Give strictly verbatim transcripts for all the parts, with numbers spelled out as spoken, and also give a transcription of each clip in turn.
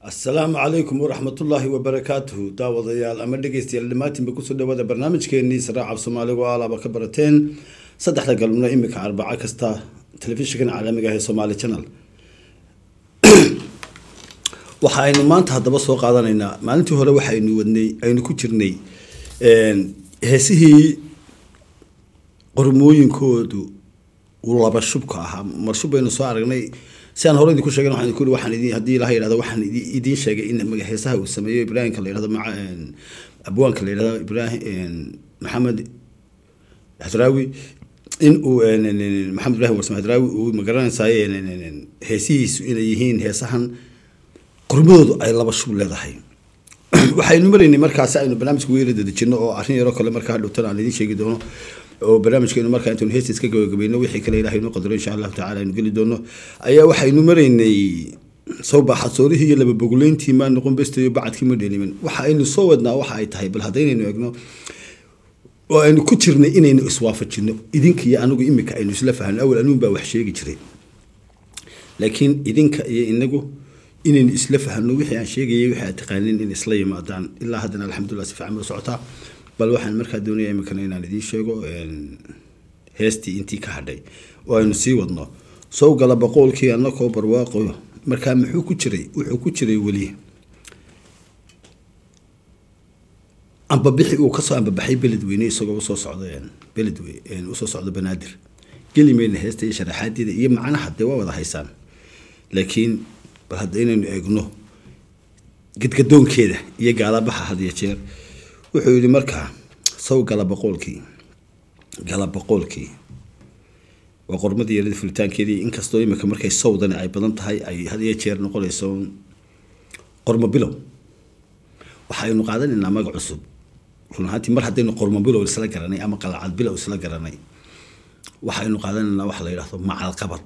السلام عليكم ورحمة الله وبركاته داود يال أما دقيستي اللماتي بكسو دوادة برنامج كيني سراع بصومالي وعلى بكبرتين صدح لك قلبنا إمك أربعة كستا تلفزيون عالمي هي صومالي channel waxaynu maanta hadaba soo qaadanaynaa maalintii hore waxaynu wadnay aynu ku jirnay een heesihii qormooyinkoodu uu laba shubka aha marshubeynu soo aragnay si aan hore idinku sheegay waxaan ku waxaan idin hadii ilaahay yiraahdo waxaan idin sheegay in magac heesaha uu sameeyo Ibrahim ka leeyahay ma abwaanka leeyahay Ibrahim Maxamed Hadrawi in uu Maxamed Ibrahim Warsame Hadrawi uu magaranayay heesihiisu inay yihiin heesahan qormadoodu ay laba shub leedahay waxaynu mareynay markaas aynu barnaamijku weerada dejino oo arrin yaro kale markaa dhowtan aan idin sheegi doono oo barnaamijkeenu markaa intuu heestis ka gabagabayno wixii kale ilaahay inoo qadaro insha Allah taala aynu geli doono ayaa waxaynu mareynay soo baaxad soorihii laba bogoleyntii ma noqon besteeyo bacadkii ma dheelimin waxa aynu soo wadnaa waxa ay tahay bal hadeynaynu eegno oo aynu ku jirnay inaynu iswaafajino idinka iyo anigu imika aynu isla fahanno awal anuun baa wax sheegi jiray laakiin idinka iyo inagu inaynu isla fahanno wixii aan sheegayay wixii aad taqaaniin in isla yimaadaan ilaa haddana alxamdulillah si fiican u socotaa bal waxaan markaa doonayaa imikana inaan idiin sheego heestii intii ka hadhay oo aynu sii wadno soo gala boqolkii annakoo barwaaqo markaa muxuu ku jiray wuxuu ku jiray weli amba bixi uu ka soo amba baxay beledweyne isagoo soo socday beledweyne uu soo socdo banaadir gelimeena heestii sharaxaadida iyo macnaha hadda waa wada haysaan laakiin bal haddaynu eegno gidgadoonkeeda iyo gaalabaha had iyo jeer wuxuu yiri markaa soo gala boqolkii gala boqolkii waa qormadii yarida fulitaankeedii inkastoo imika markay sawdan ay badan tahay ay had iyo jeer noqonayso qormo bilow waxaynu qaadanaynaa magac cusub runtii mar haddaynu qormo bilow isla garanay ama qalcad bilow isla garanay waxaynu qaadanaynaa wax la yiraahdo macal qabad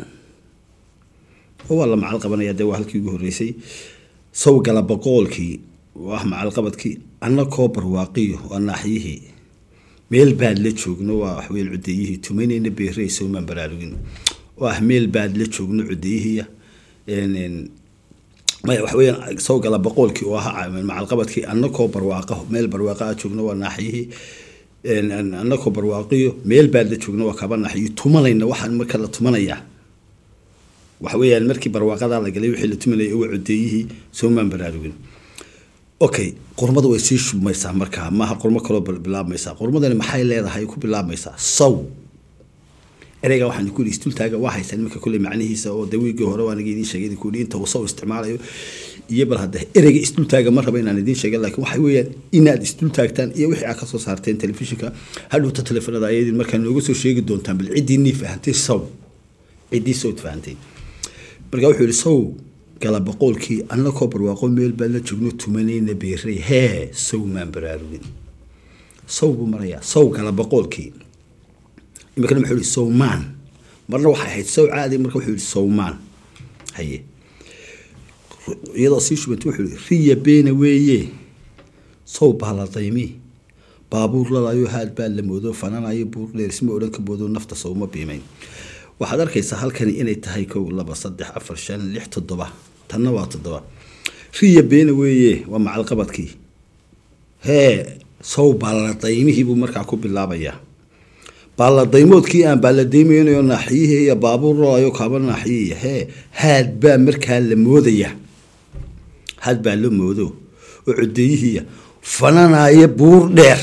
والله مع القبنا يا دوا هالكي جهريسي سو قال بقولكي وأحمد على القبضكي أنا كوبر واقعي وأنا حيه ميل بعد لتشوق نوا حويل عديه تمنين بيريس ومن برارين وأحمل بعد لتشوق نعديه يعني ما حويل سو قال بقولكي وها مع القبضكي أنا كوبر واقعه ميل برواقع تشوق نوا ناحيه إن أنا كوبر واقعي ميل بعد لتشوق نوا كبر ناحيه تمنين واحد مكلا تمنية وحويا المركب برواقة على قليل وحيل تملي أو عديه سومان برارجين. أوكي قرمة ويسيش ما يسا مركها ما قرمة كله بلا ما يسا قرمة أنا محل هذا هيكون بلا ما يسا صو. أرجع واحد يقول يستول تاجا واحد يسلمك كل معنيه سو دوي جوهر وأنا جديد شيء يقول أنت وصو استعماله يبل هذا أرجع يستول تاجا مرة بين أنا دين شيء لكن وحويا إن يستول تاجتان يوحي عكسه صارتين تلفزيون هل هو تلفون هذا يدي المكان يقول شيء دون تنبل عدي نفهمتي صو عدي صوت فهمتي. برجع وحول سو قال بقولكي أنا كبر وأقول ميل بلد جبنو تمانين بيري ها سو من برارين سو بمريا سو قال بقولكي إما كانوا محول سو مان مرة واحد سو عادي مرة وحول سو مان هي يلا سيش بتوحول ريا بين وياه سو بحلا طيمي بابور لا يهاد بالمودو فنانا يبور لرسمي أولك بودو نفط سو ما بيمين waxaad arkaysaa halkan inay tahay kow laba saddex afar shan lix toddoba tanna waa toddoba riya been weeye waa macal qabadkii hee soo baaladaymihi buu markaa ku bilaabaya baaladaymoodkii aan baaladaymaynayo naaxiye iyo baabuur raayo kaaba naaxiye hee haad baa markaa la moodaya haad baa la moodo oo cudeeyihiya fananaya buur dheer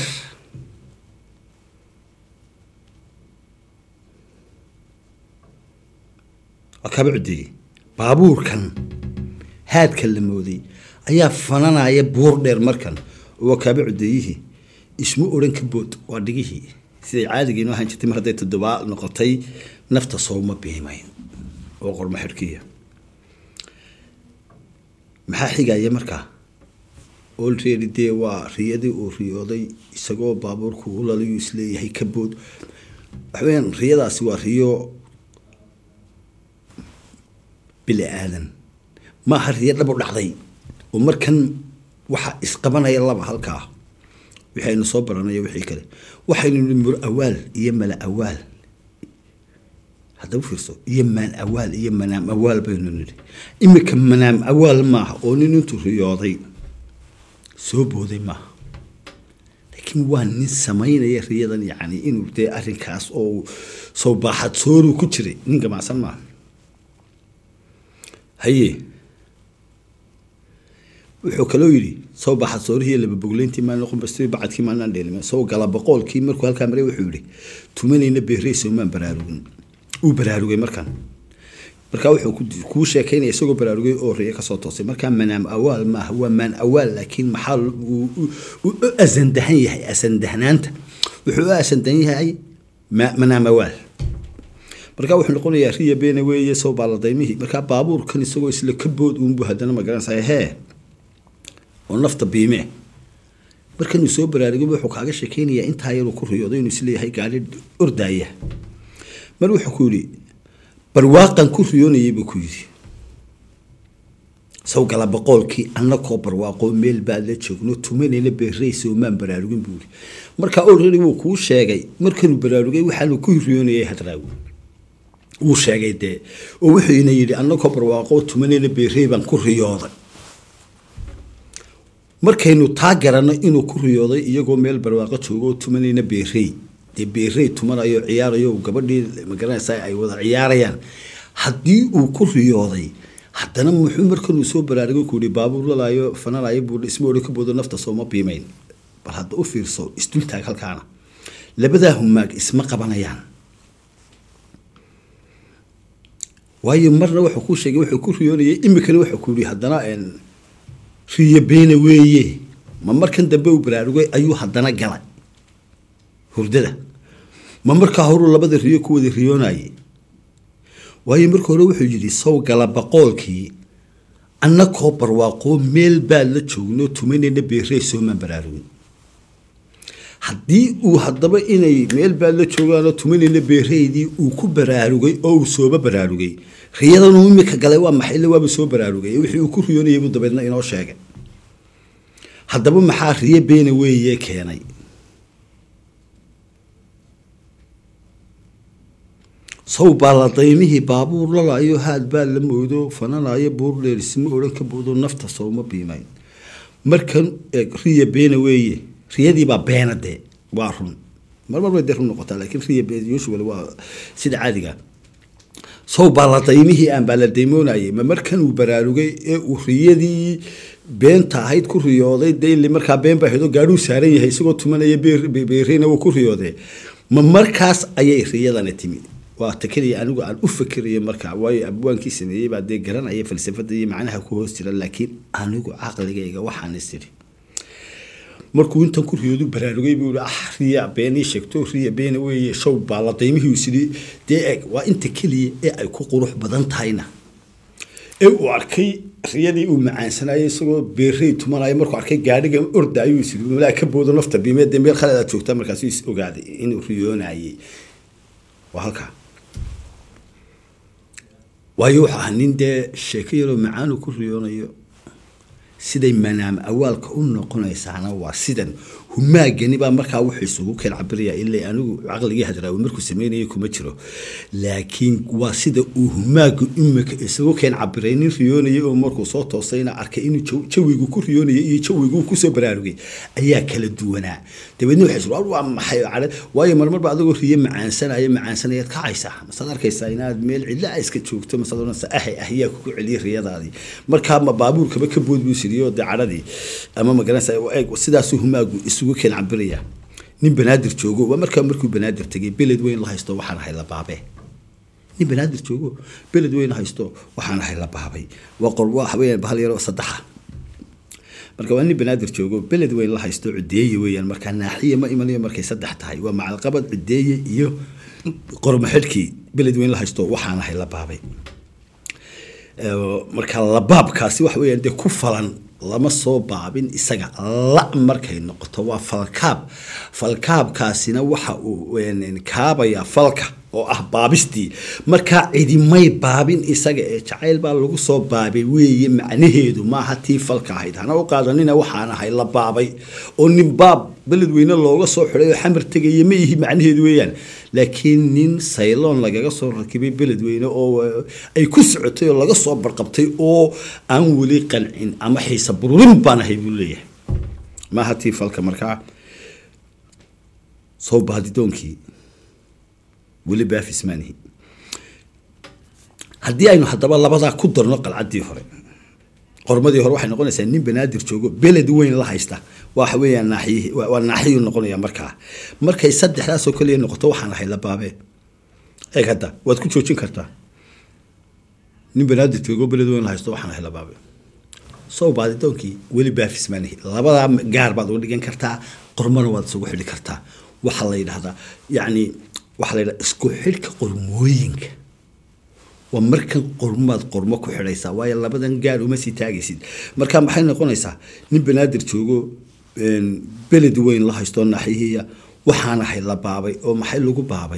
كابعدي بابور كان هاد كلمودي أيا فنانا أيا بوردر مركن وكابعديه اسمه أورنك بود وادقيه سي عادي جينو هنشتي مرديت الدباء نقطي نفط صومة بهمين وقر محركية محاحقة يا مركا أول ريالي دي وريادي ورياضي يساقو بابور كولا ليو يسلي هي كبود وحوين رياضة سوا ريو بلا آذن ما هريد لبو دحدي ومركن waxa isqabanaya laba halka waxaynu soo baranay wixii kale waxaynu nimur awaal iyo mala awaal هذا وفرصه يمان أول يمنام أول بيننا إما كمنام أول ما أونين أنتو رياضي سوبو ذي ما لكن وان نسمين يا رياضا يعني إنه بدي أرنكاس أو صباحات صورو كتري نيجا مع سلمان هي wuxuu kaloo yiri soo baxa soorihii laba bogleyntii ma noqon bastay bacadkii ma aan dheelma soo gala boqolkii markuu halka maray wuxuu yiri tumanayna beerayso ma baraarugin uu baraarugay markan marka wuxuu ku sheekeynay isagoo baraarugay oo riyo ka soo toosay marka manaam awaal ma huwa man awaal laakiin maxal uu asandahan yahay asandahnaanta wuxuu asandahan yahay manaam awaal marka wuxuu noqonayaa riyo been weeye soo baaladaymihi marka baabuurkan isagoo isla ka bood uu hadana ma garanaysaa hee ونفط بيمه markan uu soo baraarugay wuxuu kaaga sheekeynaya inta yar uu ku riyooday inuu isleeyahay gaari ordaya mar wuxuu ku yiri barwaaqan ku riyoonayay buu ku yiri soo gala boqolkii annako barwaaqo meel baad la joogno tumanayna beerayso maan baraarugin buu yiri marka already wuu ku sheegay markan uu baraarugay waxa uu ku riyoonayay hadraawi uu sheegay de oo wuxuu ina yiri annako barwaaqo tumanayna beeray baan ku riyooday markaynu taageerano inuu ku riyooday iyagoo meel barwaaqo joogo tumanayna beerey de beerey tumanayo ciyaarayo gabadhii ma garanaysaa ay wada ciyaarayaan hadii uu ku riyooday haddana muxuu markan uu soo baraarugay ku yiri baabuur lalaayo fanalayo buu isma oran ka boodo nafta soo ma biimeyn bal hadda u fiirso isdultaag halkaana labada humaag isma qabanayaan waayo marna wuxuu ku sheegay wuxuu ku riyoonayay imikana wuxuu ku yiri haddana een riyo been weeye ma markan dambe uu baraarugay ayuu haddana galay hurdada ma marka hore labada riyo ku wada riyoonayay waayo marka hore wuxuu yiri soo gala boqolkii annako barwaaqo meel baad la joogno tumanayna beerayso ma baraarugin haddii uu haddaba inay meel baad la joogaan tumanayna beeraydii uu ku baraarugay oo uu soo baraarugay riyadan uu imika galay waa maxay la waaba soo baraarugay wixii uu ku riyoonayay buu dabeedna inoo sheegay haddaba maxaa riyo been weeye keenay soo baaladaymihi baabuur lalaayo haad baa la moodo fananayo buur dheer isma oran ka boodo nafta soo ma biimayn markan riyo been weeye riyadii baa beenade waa run marmar way run noqotaa laakiin riyo been usually waa sida caadiga soo baaladaymihi aan baaladaymoonayay ma markan uu baraarugay ee uu riyadii beenta ahayd ku riyooday deeyli marka been baa hedo gaadhu saaran yahay isagoo tumanaya beerina uu ku riyooday ma markaas ayay riyadana timi waa takriye anigu aan u fikirayo marka way abwaankii sameeyay baa de garanaya falsafada iyo macnaha ku hoos jira laakiin anigu aqligayga waxaan isiri markuu intan ku riyoodu baraarugay buu ah riya been sheegto riya been weeye show baaladaymihi sidii de waa inta kaliya ee ay ku qurux badan tahayna ee uu arkay riyadii uu macaansanayay isagoo beerey tumanayo markuu arkay gaadhiga ordaayuu sidii walaa ka boodo nafta biimeed meel khalad joogta markaas uu ogaaday inuu riyoonayay waa halka waayo waxa nin de sheekayro macaan ku riyoonayo siday manaam awaalka u noqonaysaana waa sidan humaagani baa markaa wuxuu isugu kala cabiraya ilaa anigu aqliga hadraawi markuu sameeyay kuma jiro laakiin waa sida uu humaagu imika isugu kala cabiraynin riyoonay oo markuu soo toosayna arkay inuu jawigu ku riyoonay iyo jawigu ku soo baraarugay ayaa kala duwanaa dabadna waxa soo waa maxay cad waayo marmar ba adigu riyo macaansanaya macaansanaya ka caysa masad arkaysaa inaad meel cidla iska joogto masadona saahay ahiya ku celiyo riyadaadii marka ma baabuurka ka boodbuu siriyo dacaradii ama magaranaysa sidaas humaagu isugu keen cabiraya nin banaadir joogo waa marka markuu banaadir tagay beled weyn la haysto waxaan ahay la baabay nin banaadir joogo beled weyn haysto waxaan ahay la baabay waa qol waa haween bahal yar oo saddex marka waa nin banaadir joogo beled weyn la haysto cideeye weeyaan marka naaxiye ma imanayo markay saddex tahay waa macal qabad cideeye iyo qorma xidkii beled weyn la haysto waxaan ahay la baabay marka la baabkaasi wax weeyaan de ku falan lama soo baabin isaga la markay noqoto waa falkaab falkaabkaasina waxa uu kaabaya falka oo ah baabistii marka cidimay baabin isaga ee jacayl baa lagu soo baabay weeye macnaheedu ma aha tii falka ahayd hana u qaadanina waxaan ahay la baabay oo nin baab beled weyne looga soo xiray oo xamar tagay ma yihi macnaheedu weeyaan laakiin nin sayloon lagaga soo rakibay beledweyne oo ay ku socotay oo laga soo barqabtay oo aan weli qancin ama xiisa bururin baan ahay buu leeyahay ma hatii falka markaa soo baadidoonkii weli baafismaanihi haddii aynu haddaba labadaa ku darno qalcaddii hore qormadii hore waxay noqonaysaa nin banaadir joogo beled weyn la haysta waxa weeyaan naaxiyi waa naaxiyu noqonaya markaa markay saddexdaas oo kaliya noqoto waxaan ahay la baabee eeg hadda waad ku joojin kartaa nin banaadir joogo beled weyn la haysto waxaan ahay la baabee soo baadidoonkii weli baafismaanihi labadaa gaar baad uga dhigan kartaa qormana waad isugu xidhi kartaa waxaa la yidhahdaa yacni waxaa la yidhahdaa isku xidhka qormooyinka waa markan qormaad qormo ku xidhaysaa waayo labadan gaar uma sii taagaysid marka maxay noqonaysaa nin banaadir joogo beled weyn la haysto naaxiyihiya waxaan ahay la baabay oo maxay lagu baabay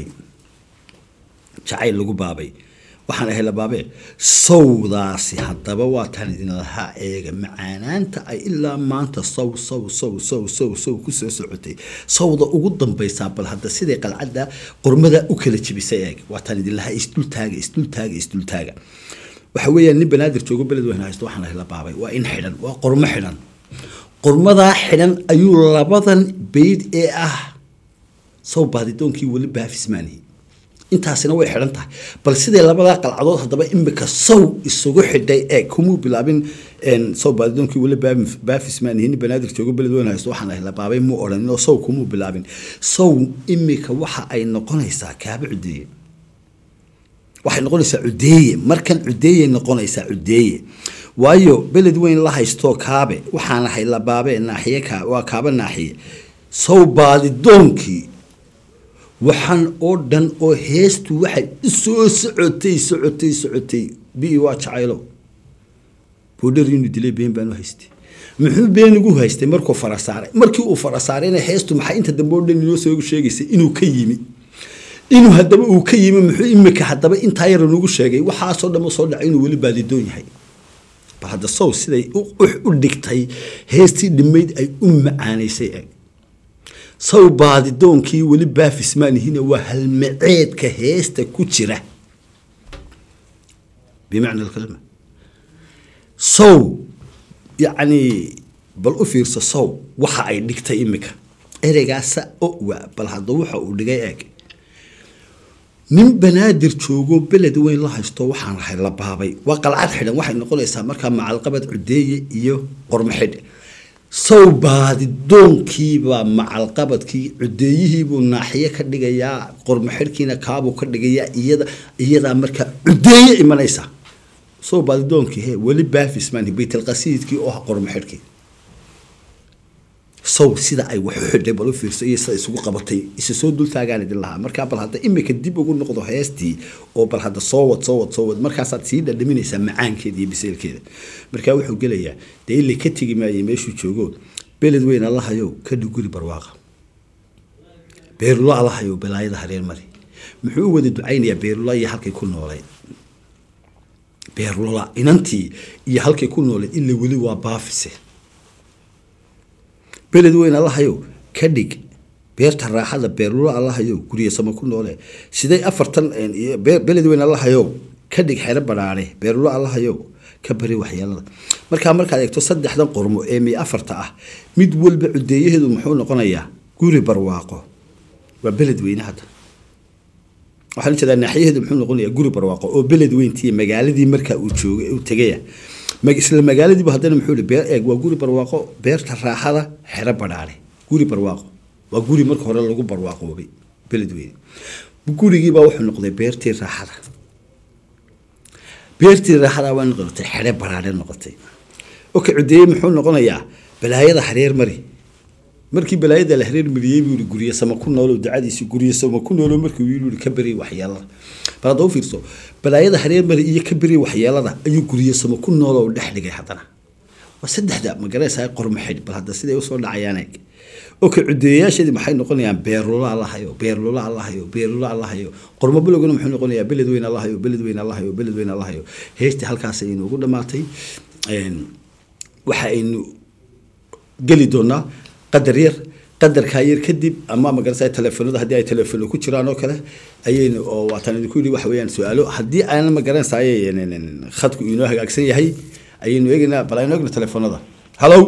jacayl lagu baabay waxaan ahay la baabee sawdaasi haddaba waa tan idin lahaa eega macaanaanta ay ilaa maanta saw saw saw saw saw saw ku soo socotay sawda ugu dambaysaa bal hadda siday qalcadda qormada u kala jibisay eeg waa tan idin lahaa isdul taaga isdul taaga isdul taaga waxa weeyaan nin banaadir joogo beled weyn haysto waxaan ahay la baabay waa in xidhan waa qormo xidhan qormadaa xidhan ayuu labadan bayd ee ah saw baadidoonkii weli baafismaanihi intaasina way xidhan tahay bal sidee labadaa qalcadood haddaba imika saw isugu xidhay ee kumuu bilaabin saw baadidoonkii weli baafismaanihi nin banaadir joogo beled weyn haysto waxaan ahay la baabay muu odhanin oo saw kumuu bilaabin saw imika waxa ay noqonaysaa kaaba cudeeye waxay noqonaysaa cudeeye markan cudeeye noqonaysaa cudeeye waayo beled weyn la haysto kaabe waxaan ahay la baabee naaxiye ka waa kaaba naaxiye saw baadidoonkii waxaan oo dhan oo heestu waxay soo socotay socotay socotay bii waa jacaylo boodhar inuu dilay been baan u haystay muxuu been ugu haystay markuu fara saaray markii uu fara saarayna heestu maxay inta dambe oo dhan inoo soo sheegaysay inuu ka yimi inuu haddaba uu ka yimi muxuu imika haddaba intaa yar ugu sheegay waxaasoo dhan soo dhacay inuu weli baadidoon yahay bal hadda sow siday u dhigtay heestii dhimayd ay u macaanaysay eeg saw baadidoonkii weli baafismaanihina waa halmaceedka heesta ku jira bimacna alkalima saw yacni bal u fiirso saw waxa ay dhigtay imika ereygaasa owa bal hadda waxa uu dhigay eeg nin banaadir joogo beled weyn la haysto waxaan ahay la baabay waa qalcad xidhan waxay noqonaysaa markaa macalqabad cudeeye iyo qormo xidh saw baadidoonkii baa macalqabadkii cudeeyihii buu naaxiye ka dhigayaa qormo xidhkiina kaabuu ka dhigayaa iyada iyadaa markaa cudeeye imanaysa saw baadidoonkii he weli baafismaani baytalqasiidkii oo ah qormo xidhkii saw sida ay wax u xidhay bal u fiirso iyo sida isugu qabatay isa soo dul taagaan idin lahaa markaa bal hadda imika dib ugu noqdo heestii oo bal hadda soo wad soo wad soo wad markaasaad sii dhadhaminaysaa macaankeeda iyo biseelkeeda markaa wuxuu gelayaa dee ilay ka tegi maayay meeshuu joogo beled weyn allahayow ka dhuguri barwaaqa beerulo allahayow balaayada hareer mari muxuu u wada ducaynayaa beerula iyo halkay ku noolay beerula inantii iyo halkay ku noolay ila weli waa baafise beled weyn allahayow ka dhig beerta raaxada beerula allahayow guriga sama ku noole siday afartan beled weyn allahayow ka dhig xero badhaare beerula allahayow ka bari waxyeelada markaa markaad eegto saddexdan qormo ee mi afarta ah mid walba cudeeyaheedu muxuu noqonayaa guri barwaaqo waa beled weyne hadda waxaan jeedaa naaxiyaheedu muxuu noqonayaa guri barwaaqo oo beled weyntii magaaladii markaa uu joogay uu tagaya isla magaaladiiba haddana muxuu beer eeg waa guri barwaaqo beerta raaxada xero badhaare guri barwaaqo waa guri marka hore lagu barwaaqoobay beled weyne gurigiibaa wuxuu noqday beertii raaxada beertii raaxada waa noqotay xero badhaare noqotay oka cudeeye muxuu noqonayaa balaayada hareer mari markii balaayada la hareer mariyey buu guriye sama ku noolo ducadiisi guriye sama ku noolo markii uu yiri ka bari waxyeelada baad u fiirso balaayada hareer mari iyo ka bari waxyeelada ayuu guriye sama ku noolo dhex dhigay hadana waa saddexda magaraysaa qormo xidh bal hadda siday u soo dhacayaan eeg oka cudeeyaashadii maxay noqonayaan beerula allahayo beerula allahayo beerula allahayo qormo bilowgana muxuu noqonayaa beled weyn allahayo beled weyn allahayo beled weyn allahayo heestii halkaas ay inoogu dhamaatay een waxa aynu geli doonaa qadar yar qadarka yar kadib ama ma garanaysaa telefoonada haddii ay telefoon ku jiraan oo kale ayaynu oo waatan idinku yidhi waxa weeyaan su'aalo haddii aan ma garanaysaa khadku inoo hagaagsan yahay ayaynu eegaynaa bal aynu eegno telefoonada hallo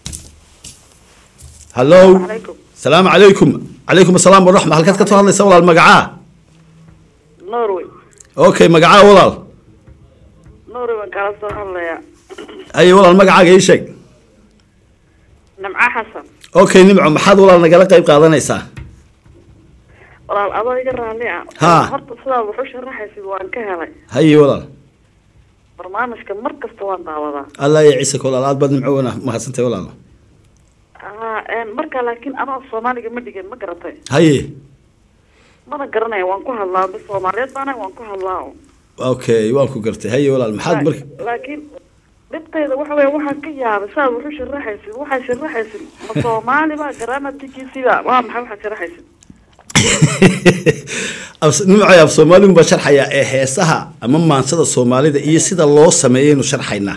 hallo السلام عليكم عليكم السلام ورحمة هل كنت تهضلي سوالة المقعاء نوروي اوكي مقعاء والله نوروي وان كان سوالة يا اي والله المقعاء اي شيء نمعة حسن اوكي نمعة محاد والله نقال قيب قاضي نيسا والله الأضاء يقرأ لي ها هرط الصلاة وحوش الرح يسيبوان كهلي هاي والله برنامج كان مركز طوان طاوضا الله يعيسك والله الأضاء بدنا معونا ما حسنتي والله آه مركز لكن أنا الصومالي قمدي قد ما قرأتي هاي ما أنا قرأني وانكوها الله بالصوماليات بانا وانكوها الله اوكي وانكو قرتي هاي والله المحاد مركز لكن dhibtayda waxa weeye waxaan ka yaabay saa wuxuu sharaxaysid waxa sharaxaysid ma Soomaali ba gramatikiisa waa maxay waxa sharaxaysid as nimcay af Soomaali ma sharxaya ee heesaha ama maansada Soomaalida iyo sida loo sameeyo sharxayna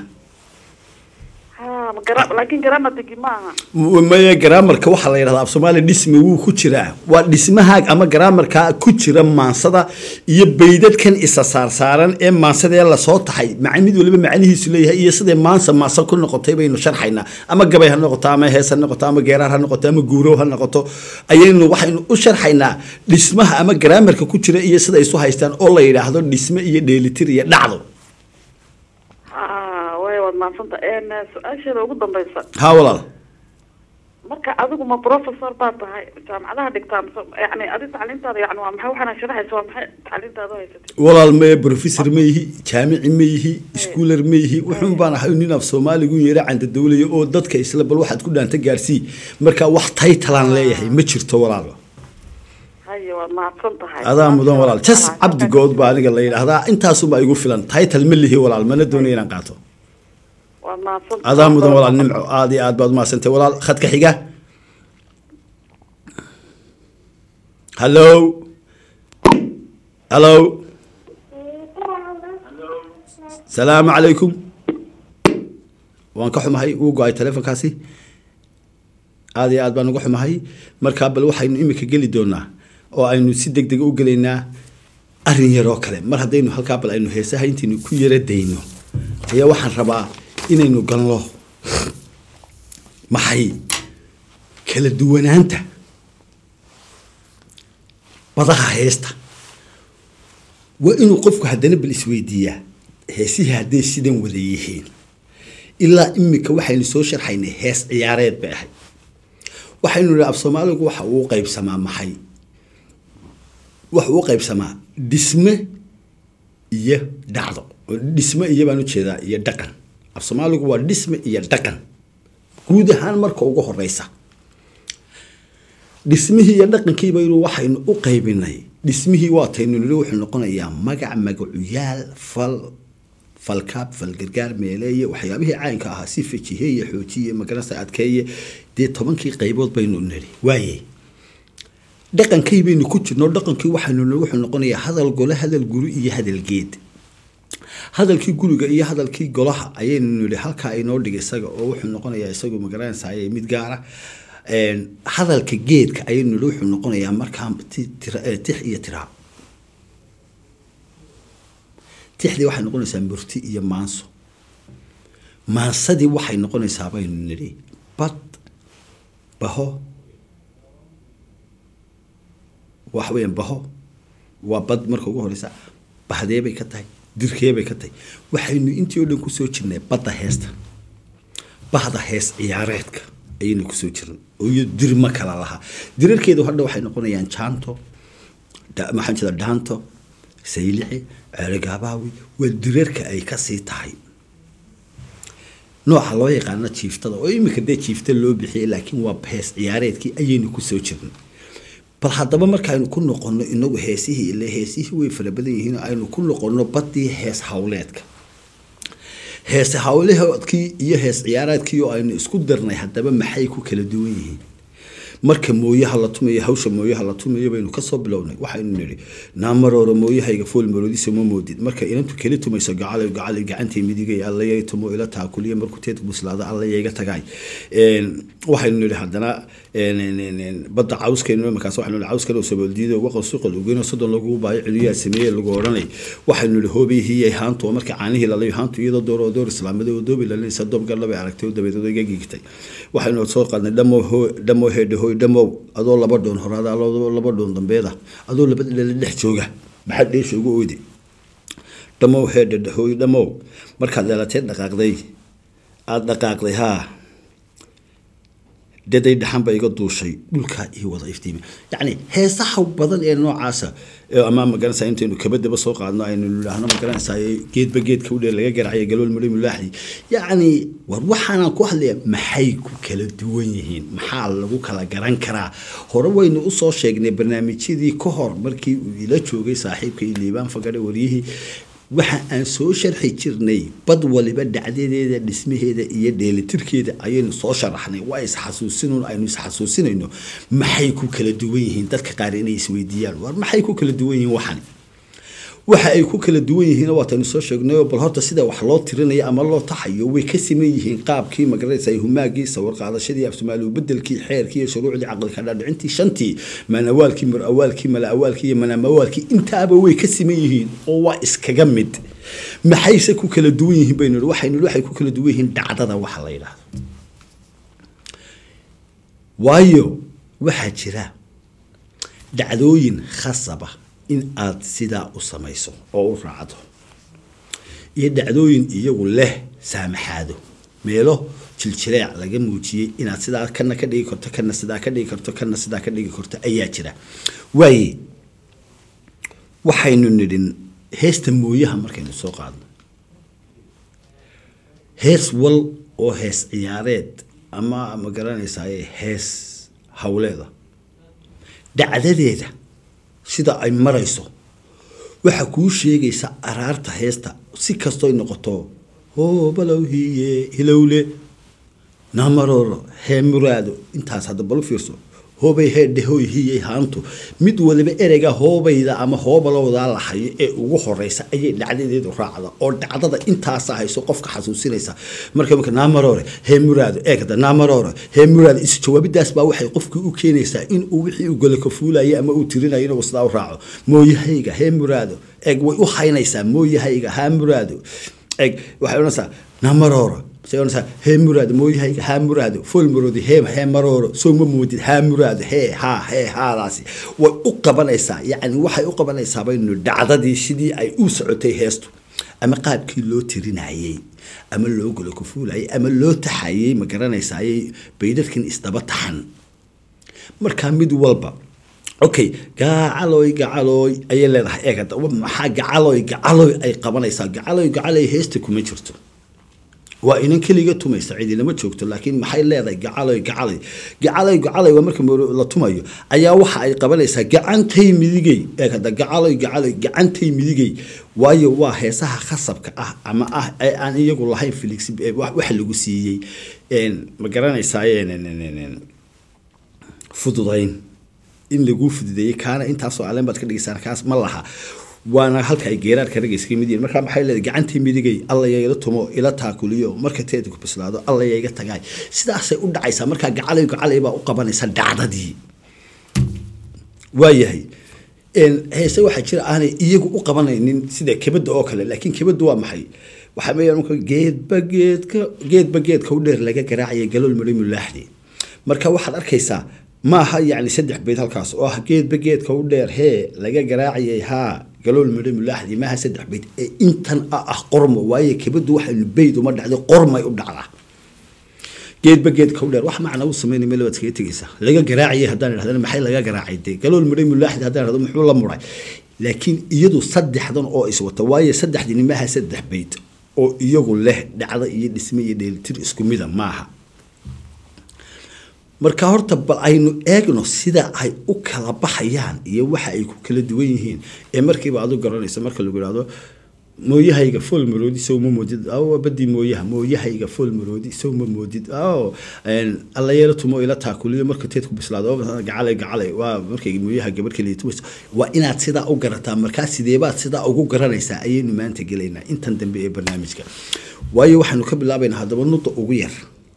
laakiin grammatigi maaha ma grammarka waxa la yiraahdaa af Soomaali dhismi wuu ku jiraa waa dhismaha ama grammarka ku jira maansada iyo beydadkan isa saar saaran ee maansada la soo taxay macnid waliba macnihiisu leeyahay iyo sida maansa maasa ku noqotay baynu sharxaynaa ama gabay ha noqoto ama hees ha noqoto ama geerar ha noqoto ama guuro ha noqoto ayaynu waxaynu u sharxaynaa dhismaha ama grammarka ku jira iyo sida ay soo haystaan oo la yiraahdo dhisme iyo dheelitir iyo dhacdo maanta een su'aasha ugu dambaysa ha walaal marka adigu ma professor baad tahay jaamacadaha dhigtaan yani adiga tacliintaada yani waa maxay waxaan sharaxaysaa waa maxay tacliintaada haysatay walaal ma professor ma yihi jaamici ma yihi schooler ma yihi wuxuu baan ahay nin af Soomaaligu yeera canda dawladda oo dadka isla bal waxaad ku dhaanta gaarsii marka wax taytalan leeyahay ma jirto walaal hayo waa maadsan tahay adaa mudan walaal jas abdi good baa aniga la yiraahdaa intaas uma igu filan taytal ma lihi walaal mana doonayaan inaan qaato هذا مدن ولا النمع عادي عاد بعد ما سنتي ولا خد كحجة هلو هلو السلام عليكم وان كحم هاي وقاعد تلفون كاسي عادي عاد بنو كحم هاي مركب الوحي إنه إمك جلي دونا أو إنه سيدك دق وقلنا أرني راكله مر هدينه هالكابل إنه هي سهين تينو كير دينه هي واحد ربع inaynu galno maxay kala duwanaanta badaha heesta waa inuu qofku haddana bal isweydiiyaa heesihi hadday sidan wada yihiin ilaa imika waxaynu soo sharxaynay hees ciyaareed bay ahayd waxaynu nidhi af Soomaaligu waxa uu qaybsamaa maxay waxa uu qaybsamaa dhisme iyo dhacdo dhisme iyo baan u jeedaa iyo dhaqan af Soomaaligu waa dhisme iyo dhaqan guud ahaan marka ugu horeysa dhismihii iyo dhaqankii baynu waxaynu u qaybinay dhismihii waa taynu wuxuu noqonayaa magac magacuyaal fal falkaab falgargaar meeleeye waxyaabihii caanka ahaa si fijiye xoojiye magarasa adkeeye dee tobankii qaybood baynu niri waaye dhaqankii baynu ku jirno dhaqankii waxaynu wuxuu noqonayaa hadal gole hadal guri iyo hadal geed hadalkii guriga iyo hadalkii golaha ayaynu niri halka ay noo dhigay isaga oo wuxuu noqonayaa isagu magaranaysaa mid gaar ah een hadalka geedka ayaynu niri wuxuu noqonayaa markaa tix iyo tiraa tixdii waxay noqonaysaa murti iyo maanso maansadii waxay noqonaysaa baynu niri bad baho wax weyn baho waa bad marka ugu horeysa bahdee bay ka tahay dirkee bay ka tahay waxaynu intii oo dhan ku soo jirnay badda heesta bahda hees ciyaareedka ayaynu ku soo jirnay oo iyo dirma kala laha dirarkeedu hadda waxay noqonayaan jaanto maxaan jeedaa dhaanto saylici ceelgaabawi waa dirarka ay ka sii tahay nooca loo yaqaan jiiftada oo imika dee jiifta loo bixiyay laakiin waa hees ciyaareedkii ayaynu ku soo jirnay bal haddaba markaaynu ku noqono inagu heesihii ilaa heesihii way fara badan yihiin aynu ku noqono badii hees hawleedka hees hawleedkii iyo hees ciyaareedkii oo aynu isku darnay haddaba maxay ku kala duwan yihiin marka mooyaha la tumayo hawsha mooyaha la tumayo baynu ka soo bilownay waxaynu niri naamarooro mooyahayga fool maroodiisa ma moodid marka inantu keli tumayso gacalay gacalay gacantay midigay alla yay tumo ila taakuliya markuu teed buslaada alla yayga tagay een waxaynu niri hadana een badda cawskeenna markaas waxaynu niri cawskana oo sabooldiido waqo suuqa lugina sidoo lagu baayo ciliyaa sameeyay lagu oranay waxaynu niri hoobihii ay haanto marka caanihi la leeyahay haantu iyadoo dooro door islaamada oo doobi la leeyahay sadoob galaba aragtay oo dabeedooda iga gigtay waxaynu soo qaadnay dhamo dhamo heedho hoy dhamo adoo laba doon horaada laba doon dambeeda adoo laba dhex jooga maxad dheesho ugu oodi dhamo heedho hoy dhamo marka dalateed dhaqaaqday aad dhaqaaqday ha daday dhaxan bay iga duushay dhulka iyo wada iftiime yani heesaha badan ee noocaasa ama ma garanaysaa intaynu kabadaba soo qaadno aynu ilaahna ma garanaysaa geedba geedka u dheer laga garacay galool maray mulaaxi yani war waxaan ku hadlaya maxay ku kala duwan yihiin maxaa lagu kala garan karaa hore waynu u soo sheegnay barnaamijyadii ka hor markii uu ila joogay saaxiibka Liibaan Fagare wariyihii waxa aan soo sharxi jirnay bad waliba dhacdadeeda dhismaheeda iyo dheelitirkeeda ayaynu soo sharaxnay waa is xasuusinayno aynu is xasuusinayno maxay ku kala duwan yihiin dadka qaar inay isweydiiyaan war maxay ku kala duwan yihiin waxan waxa ay ku kala duwan yihiin waatan soo sheegnay bal horta sida wax loo tirinayo ama loo taxayo way ka siman yihiin qaabkii magareysay humaagii sawir qaadashadii af Soomaaliya bedelkii xeerkii shuruucdii aqalka dhaadhicintii shantii manawaalkii mar awaalkii mala awaalkii iyo manamawaalkii intaaba way ka siman yihiin oo waa iskaga mid maxayse ku kala duwan yihiin baynu waxaynu waxay ku kala duwan yihiin dhacdada waxa la yiraahdo waayo waxa jira dhacdooyin khasaba in aad sida u samayso oo u raacdo iyo dhacdooyin iyagu leh saamaxaado meelo jiljileec laga muujiyay inaad sida kana ka dhigi karto kana sida ka dhigi karto kana sida ka dhigi karto ayaa jira way waxaynu nidin heesta mooyaha markaynu soo qaadno hees wal oo hees ciyaareed ama ma garanaysaa hees hawleeda dhacdadeeda sida ay marayso waxa ku sheegaysa araarta heesta si kasto ay noqoto oo balowhiye hilowle namaroro heemuraado intaas hadda bal fiirso hoobay heedhe hoyhiye haantu mid waliba ereyga hoobayda ama hoobalowda la hayo ee ugu horeysa ayay dhacdadeedu raacda oo dhacdada intaas hayso qofka xasuusinaysa marka marka namarore heemuraado eegada namarore heemuraado is jawaabidaas baa waxay qofku u keenaysaa in uu wixii uu gol ka fuulay ama uu tirinayo inuu sidaa u raaco mooyahayga heemuraado eeg way u haynaysaa mooyahayga heemuraado eeg waxay oranaysaa namarore سيونسا هي مراد موي هاي ها مراد فول مراد هي هي مرور سو ممودد ها مراد هي ها هي ها راسي وأقبليسا يعني وحي أقبليسا بينو دعددي شدي أي أوسعتي هستو أما قاب كي لو ترينايي أما لو قلو كفولاي أما لو تحايي ما قرانيسا أي بيدركن استبطحن مركامد والبا اوكي قاعلوي قاعلوي اي leedahay eegada waxa gacaloy gacaloy ay qabanaysa gacaloy gacalay heesta kuma jirto waa inan kaliya tumaysa ciidina ma joogto laakiin maxay leedahay gacaloy gacalay gacaloy gacalay waa marka la tumayo ayaa waxa ay qabanaysaa gacantay midigay eegada gacaloy gacalay gacantay midigay waayo waa heesaha khasabka ah ama ah aan iyagu lahayn felix wax lagu siiyay een ma garanaysaa een fududayn in lagu fududeeyay kaana intaas oo aleen baad ka dhigaysaa kaas ma laha waana halka ay geeraar ka ragayskii midiyeen marka maxay leedahay gacantii midigay alla yeelo tumo ila taakuliyo marka teed ku bislaado alla yeega tagay sidaas ay u dhacaysaa marka gacalay gacalay baa u qabanaysa dhacdadii waayahay in heese waxa jira aan iyagu u qabanaynin sida kibada oo kale laakiin kibadu waa maxay waxa meeyaan marka geed bageedka geed bageedka u dheer laga garaacay galool maray mulaaxdi marka waxaad arkaysaa ما هي يعني سدح بيت هالكاس أو حكيت بقيت كودير هي لقى جراعي ها قالوا المريم الواحد ما هسدح بيت إيه إنتن أخ قرمه ويا كبد واحد البيت ومرد عليه قرمه يبدع له جيت بقيت كودير واحد معنا وصميني ملوت كي تجيسه لقى جراعي هذا هذا محل لقى جراعي دي قالوا المريم الواحد هذا هذا محول الله مراي لكن يدو صدح هذا أو إسوة ويا صدح دي ما هسدح بيت أو يقول له دعوة يد اسمه ديل تريسكم ميدا معها marka horta bal aynu eegno sida ay u kala baxayaan iyo waxa ay ku kala duwan yihiin ee markiiba aad u garanayso marka lagu yiraahdo mooyahayga fool maroodi sow ma moodid aw badii mooyaha mooyahayga fool maroodi sow ma moodid aw een alla yeelo tumo ila taakuliyo marka teed ku bislaado gacalay gacalay waa markay mooyaha gabar kaliya tumo waa inaad sida u garataa marka sidee baad sida ugu garanaysaa ayaynu maanta galeynaa intan dambe ee barnaamijka waayo waxaanu ka bilaabaynaa hadaba nuda ugu yar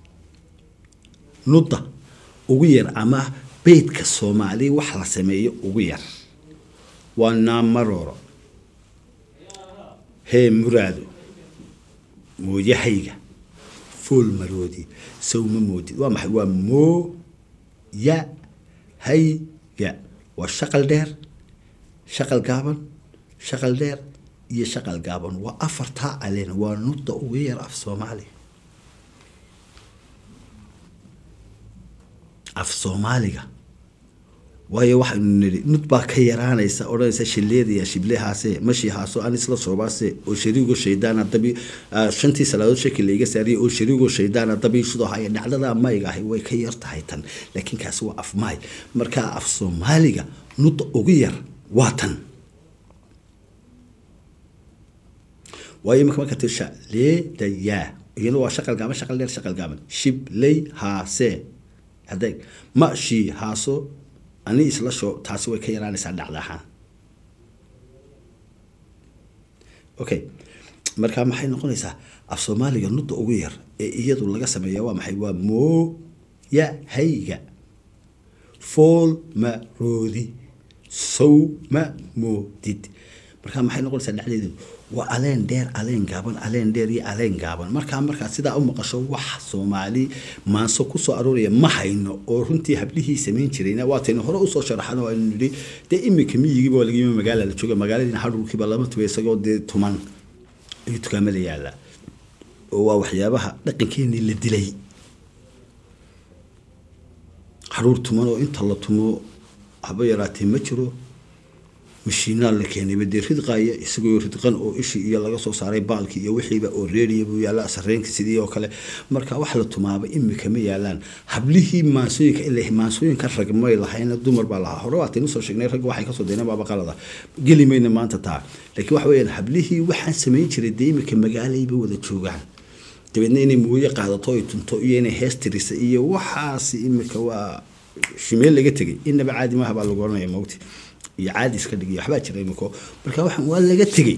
nuda ugu yar ama beedka Soomaali wax la sameeyo ugu yar waa naamaroro هي مرادو موجهيجا فول مرودي سو ممودي وما حوا مو يا هي يا والشقل دير شقل قابن شقل دير يا شقل قابن وأفرتها علينا ونطة وغير في الصومالي في الصومالي waayo waxa niri nudba ka yaraanaysa oranaysa shileediya shiblehaase mashi haaso aan isla soobaase oo shariigo sheedana dabi shantii salaadood shakil iga saariyo oo shariigo sheedana dabi sidoo hay dhacdada mayga hay way ka yartahay tan laakiin kaas waa af maay marka af Soomaaliga nud ugu yar waa tan waayo marka marka tisha leedaya iyadoo waa shaqal gaaban shaqal dheer shaqal gaaban shibley haase haday mashi haaso أنا إسلا شو تاسوي كيران يساعد علىها. أوكي. مركا ما حين نقول إسا الصومالي ينط أوير يدو لقى سمية وما حيوا مو يا هيجا فول ما رودي سو ما مودد. مركا ما حين نقول إسا عليه وألين دير ألين جابن ألين ديري ألين جابن مركا مركا سيدا أم قشوا وح صومالي ما نسوق سو أروري ما حينه أورنتي هبليه سمين شرينا واتين هرا أصلا شرحنا وإنه دي ده إمي كمية يجيبوا ولا يجيبوا مجال اللي تشوفه مجال اللي نحرر كي بالله ما تويسقوا ده ثمان يتكمل يلا ووحيابها لكن كيني اللي دلي حرور ثمان وإنت الله ثمو حبيراتي مشرو مشينا لكن بدي رزقاية يسقي رزقان أو إشي يلا قصو صاري بالك يوحي بقى أوريدي يلا سرين كسيدي وكله مركا وحلة تمام إمي كمية يلان حبليه ما سويك إلا ما سوين كرق ما يلا حين الدمر بالله حروات نصر شجنة رجع واحد قصو دينا بابا قلدا قلي مين ما أنت تاع لكن وحوي حبليه وحن سمين شري ديم كمجالي بوده تشوجان تبيني موية قاعدة طوي تنطويني هستريس إيه وحاس إمي كوا شمال لقيتك إن بعد ما هبال القرن يا موتي يعادي سكدي يحبا جري مكو marka waxan waa laga tagay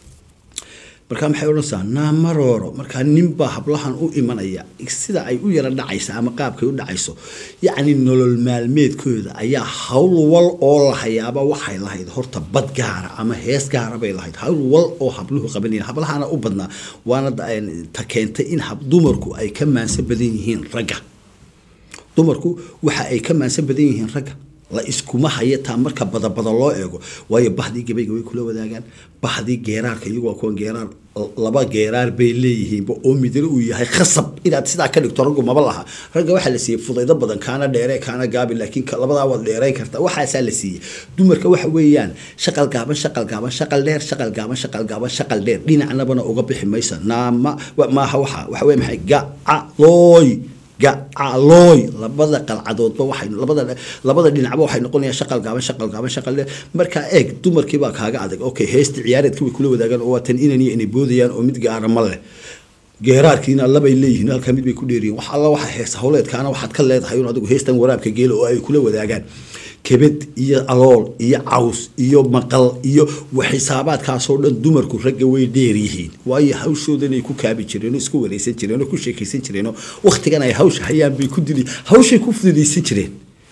marka maxay oranaysaa naamaroro marka nimba hablahan u imanaya sida ay u yara dhacaysa ama qaabkay u dhacayso yaani nolol maalmeedkooda ayaa hawl wal oo la hayaaba waxay lahayd horta bad gaara ama hees gaara bay lahayd hawl wal oo habluhu qabanayeen hablahana u badnaa waana ta keentay in hab dumarku ay ka maansan badan yihiin ragga dumarku waxa ay ka maansan badan yihiin ragga la iskuma hayata marka bada bada loo eego waayo bahdii gabayga way kula wadaagaan bahdii geeraarka iyagu waa kuwan geeraar laba geeraar bay leeyihiin oo midna uu yahay khasab inaad sidaa ka dhigto raggu maba laha ragga waxa la siiyay fudayda badan kaana dheere kaana gaabi laakiin labadaa wad dheereyn karta waxa la siiyay dumarka waxa weeyaan shaqal gaaban shaqal gaaban shaqal dheer shaqal gaaban shaqal gaaban shaqal dheer dhinacnabana uga bixi maysa naama ma waxa waxa weey maxay gacalooy gacalooy labada qalcadoodba waxay labada labada dhinacba waxay noqonayaan shaqal gaaban shaqal gaaban shaqal marka eeg dumarkii baa kaaga adag okay heesta ciyaareedkii kula wadaagan oo tan inani inay boodayaan oo mid gaar ma leh geeraarkiina labay leeyihiin halka mid bay ku dheeriyeen wax alla waxa heesa hawleedkaana waxaad ka leedahay in adigu heestan waraabka geelo oo ay kula wadaagaan kebed iyo alool iyo caws iyo maqal iyo waxisaabaadkaas oo dhan dumarku ragga way dheer yihiin waayo hawshoodan ay ku kaabi jireen isku wareysan jireen ku sheekaysan jireen waqtigan ay hawsh hayaan bay ku dili hawshay ku fududeysan jireen